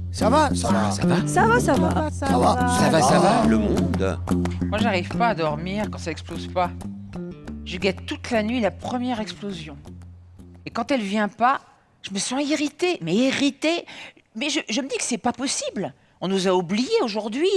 Ça va, ça va. Ça va? Ça va, ça va. Ça va, le monde. Moi, j'arrive pas à dormir quand ça explose pas. Je guette toute la nuit la première explosion. Et quand elle vient pas, je me sens irritée. Mais irritée. Mais je me dis que c'est pas possible. On nous a oubliés aujourd'hui.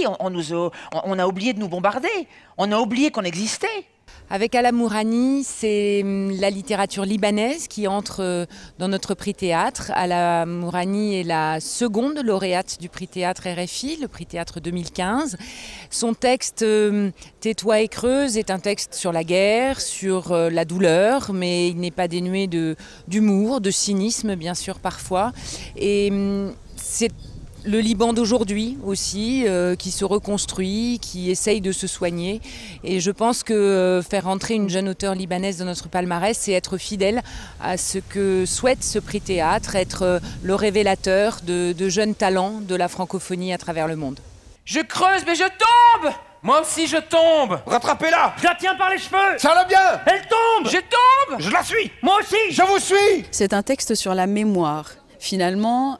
On a oublié de nous bombarder. On a oublié qu'on existait. Avec Ala Mourani, c'est la littérature libanaise qui entre dans notre prix théâtre. Ala Mourani est la seconde lauréate du prix théâtre RFI, le prix théâtre 2015. Son texte Tais-toi et creuse est un texte sur la guerre, sur la douleur, mais il n'est pas dénué d'humour, de cynisme bien sûr parfois. Et c'est le Liban d'aujourd'hui aussi, qui se reconstruit, qui essaye de se soigner. Et je pense que faire entrer une jeune auteure libanaise dans notre palmarès, c'est être fidèle à ce que souhaite ce prix théâtre, être le révélateur de jeunes talents de la francophonie à travers le monde. Je creuse, mais je tombe! Moi aussi, je tombe! Rattrapez-la! Je la tiens par les cheveux. Ça va bien! Elle tombe. Je tombe! Je la suis! Moi aussi. Je vous suis! C'est un texte sur la mémoire. Finalement,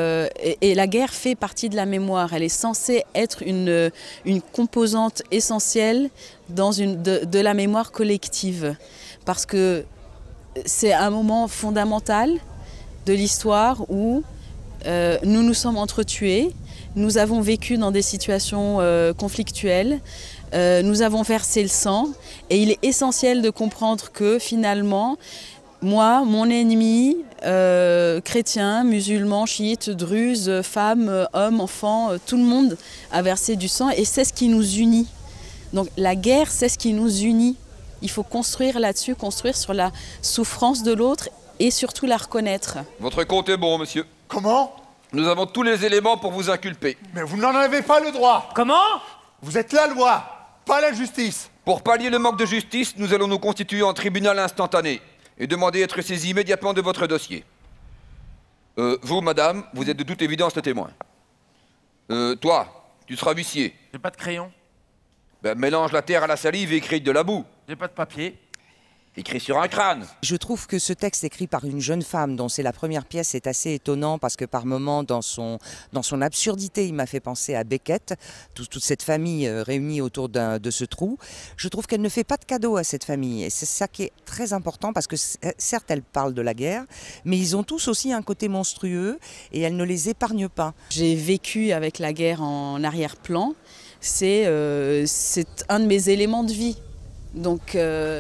et la guerre fait partie de la mémoire. Elle est censée être une composante essentielle de la mémoire collective. Parce que c'est un moment fondamental de l'histoire où nous nous sommes entretués, nous avons vécu dans des situations conflictuelles, nous avons versé le sang. Et il est essentiel de comprendre que finalement, moi, mon ennemi, chrétien, musulman, chiite, druze, femmes, hommes, enfants, tout le monde a versé du sang et c'est ce qui nous unit. Donc la guerre, c'est ce qui nous unit. Il faut construire là-dessus, construire sur la souffrance de l'autre et surtout la reconnaître. Votre compte est bon, monsieur. Comment? Nous avons tous les éléments pour vous inculper. Mais vous n'en avez pas le droit. Comment? Vous êtes la loi, pas la justice. Pour pallier le manque de justice, nous allons nous constituer en tribunal instantané et demander à être saisi immédiatement de votre dossier. Vous, madame, vous êtes de toute évidence le témoin. Toi, tu seras huissier. J'ai pas de crayon. Ben, mélange la terre à la salive et écrit de la boue. J'ai pas de papier. Écrit sur un crâne. Je trouve que ce texte écrit par une jeune femme dont c'est la première pièce est assez étonnant parce que par moments dans son absurdité il m'a fait penser à Beckett, toute cette famille réunie autour de ce trou. Je trouve qu'elle ne fait pas de cadeau à cette famille et c'est ça qui est très important parce que certes elle parle de la guerre mais ils ont tous aussi un côté monstrueux et elle ne les épargne pas. J'ai vécu avec la guerre en arrière-plan, c'est un de mes éléments de vie. Donc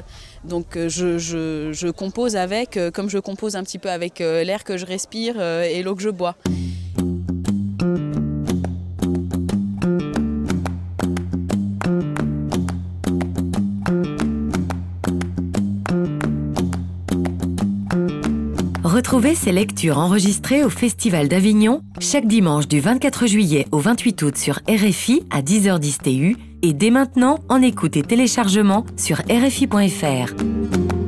je compose avec, comme je compose un petit peu avec l'air que je respire et l'eau que je bois. Retrouvez ces lectures enregistrées au Festival d'Avignon chaque dimanche du 24 juillet au 28 août sur RFI à 10h10 TU et dès maintenant en écoute et téléchargement sur rfi.fr.